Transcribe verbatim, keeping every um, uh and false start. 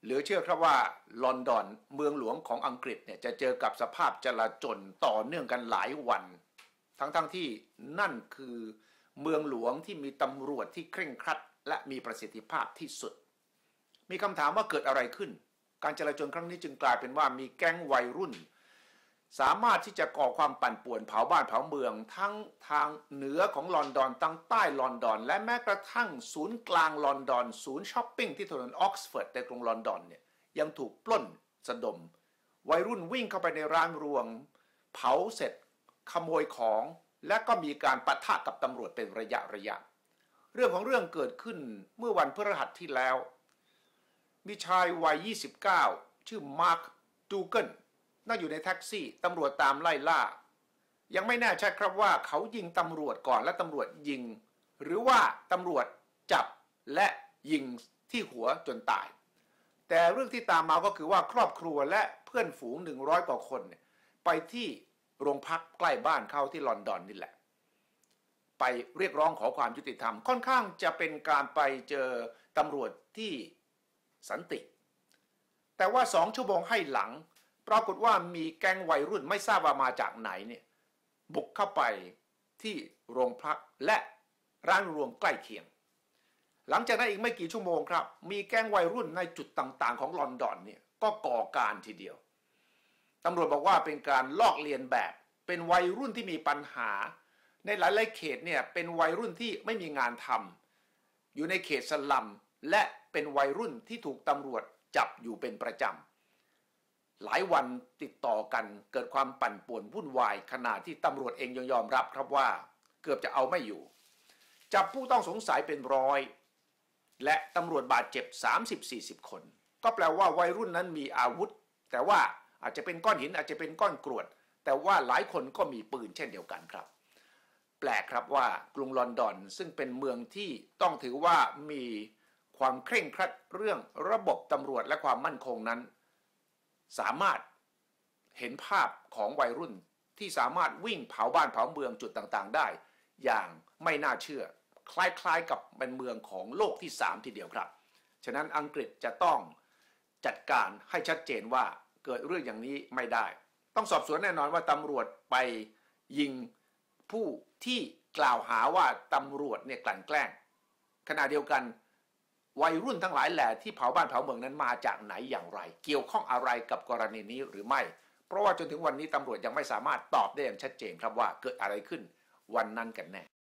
เหลือเชื่อครับว่าลอนดอนเมืองหลวงของอังกฤษเนี่ยจะเจอกับสภาพจลาจลต่อเนื่องกันหลายวันทั้งๆ ท, ที่นั่นคือเมืองหลวงที่มีตำรวจที่เคร่งครัดและมีประสิทธิภาพที่สุดมีคำถามว่าเกิดอะไรขึ้นการจลาจลครั้งนี้จึงกลายเป็นว่ามีแก๊งวัยรุ่นสามารถที่จะก่อความปั่นป่วนเผาบ้านเผาเมืองทั้งทางเหนือของลอนดอนทั้งใต้ลอนดอนและแม้กระทั่งศูนย์กลางลอนดอนศูนย์ช้อปปิ้งที่ถนนออกซฟอร์ดในกรุงลอนดอนเนี่ยยังถูกปล้นสะดมวัยรุ่นวิ่งเข้าไปในร้านรวงเผาเสร็จขโมยของและก็มีการปะทะกับตำรวจเป็นระยะระยะเรื่องของเรื่องเกิดขึ้นเมื่อวันพฤหัสที่แล้วมีชายวัยยี่สิบเก้าชื่อมาร์คดูเกิลนั่งอยู่ในแท็กซี่ตำรวจตามไล่ล่ายังไม่แน่ชัดครับว่าเขายิงตำรวจก่อนและตำรวจยิงหรือว่าตำรวจจับและยิงที่หัวจนตายแต่เรื่องที่ตามมาก็คือว่าครอบครัวและเพื่อนฝูงหนึ่งร้อยกว่าคนเนี่ยไปที่โรงพักใกล้บ้านเขาที่ลอนดอนนี่แหละไปเรียกร้องขอความยุติธรรมค่อนข้างจะเป็นการไปเจอตำรวจที่สันติแต่ว่าสองชั่วโมงให้หลังปรากฏว่ามีแก๊งวัยรุ่นไม่ทราบว่ามาจากไหนเนี่ยบุกเข้าไปที่โรงพักและร้านรวงใกล้เคียงหลังจากนั้นอีกไม่กี่ชั่วโมงครับมีแก๊งวัยรุ่นในจุดต่างๆของลอนดอนเนี่ยก็ก่อการทีเดียวตำรวจบอกว่าเป็นการลอกเลียนแบบเป็นวัยรุ่นที่มีปัญหาในหลายๆเขตเนี่ยเป็นวัยรุ่นที่ไม่มีงานทำอยู่ในเขตสลัมและเป็นวัยรุ่นที่ถูกตำรวจจับอยู่เป็นประจำหลายวันติดต่อกันเกิดความปั่นป่วนวุ่นวายขณะที่ตำรวจเองยังยอมรับครับว่าเกือบจะเอาไม่อยู่จับผู้ต้องสงสัยเป็นร้อยและตำรวจบาดเจ็บ สามสิบถึงสี่สิบ คนก็แปลว่าวัยรุ่นนั้นมีอาวุธแต่ว่าอาจจะเป็นก้อนหินอาจจะเป็นก้อนกรวดแต่ว่าหลายคนก็มีปืนเช่นเดียวกันครับแปลกครับว่ากรุงลอนดอนซึ่งเป็นเมืองที่ต้องถือว่ามีความเคร่งครัดเรื่องระบบตำรวจและความมั่นคงนั้นสามารถเห็นภาพของวัยรุ่นที่สามารถวิ่งเผาบ้านเผาเมืองจุดต่างๆได้อย่างไม่น่าเชื่อคล้ายๆกับเป็นเมืองของโลกที่สามทีเดียวครับฉะนั้นอังกฤษจะต้องจัดการให้ชัดเจนว่าเกิดเรื่องอย่างนี้ไม่ได้ต้องสอบสวนแน่นอนว่าตำรวจไปยิงผู้ที่กล่าวหาว่าตำรวจเนี่ยกลั่นแกล้งขณะเดียวกันวัยรุ่นทั้งหลายแหล่ที่เผาบ้านเผาเมืองนั้นมาจากไหนอย่างไรเกี่ยวข้องอะไรกับกรณีนี้หรือไม่เพราะว่าจนถึงวันนี้ตำรวจยังไม่สามารถตอบได้อย่างชัดเจนครับว่าเกิดอะไรขึ้นวันนั้นกันแน่